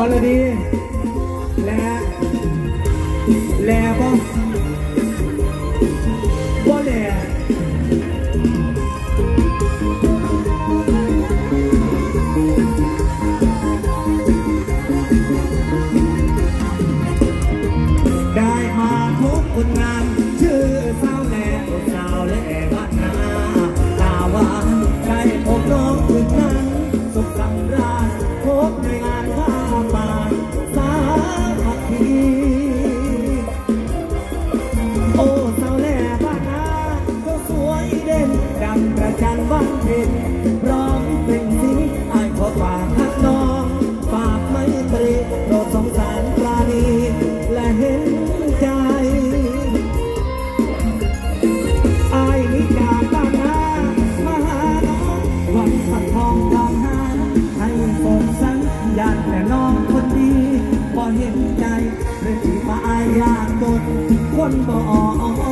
รดีและบ่แหล่ได้มาพบคนงามชื่อสาวแหล่สาวแหล่บ้านนาตาหวานได้พบน้องอีกครั้งสุขสำราญพบในงานข้าป่าสามัคคีโอ้สาวแหล่บ้านนาเจ้าสวยเด่นดังประจันวันเพ็ญร้องเพลงสิอ้ายขอฝากทักน้องฝากไมตรีโปรดสงสารปราณีและเห็นใจอ้ายนิจาบ้านนามาหาน้องวันสักทองทองหาให้ฝนสัญญาณแต่น้องคนดีบ่เห็นใจเลยที่มาอายยากจนคนบ่